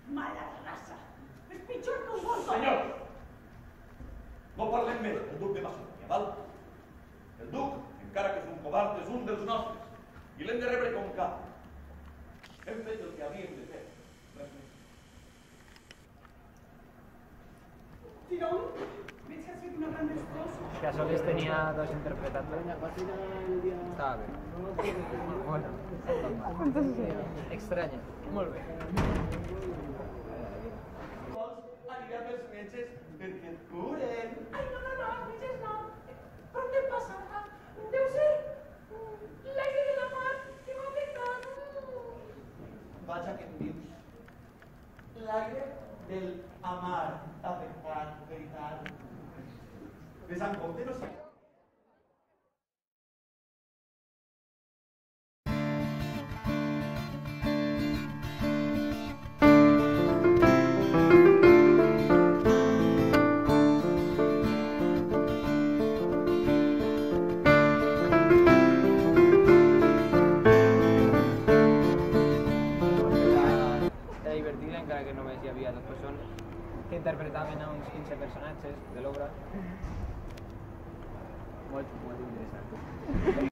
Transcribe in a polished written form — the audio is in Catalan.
Mala raça. És pitjor que un gos. Senyors, no parlem més del duc de Macedònia, val? El duc, encara que és un covard, és un dels nostres, i l'hem de rebre com cal. Hem fet el que havíem de fer. Res més. Tirón, veig que has fet una gran destrossa. Que sols tenia dos interpretats. Estava bé. Bueno. Estranya. Molt bé. Vols aniré amb els metges perquè et curen? Ai, no, els metges no. Però què passa? Deu ser l'aire de la mar que m'ha afectat. Vaja, què em dius? L'aire del amar afectat, veritat. Ves en compte, no sé. Era divertida, encara que només hi havia 2 persones que interpretaven a uns 15 personatges de l'obra. Molt interessant.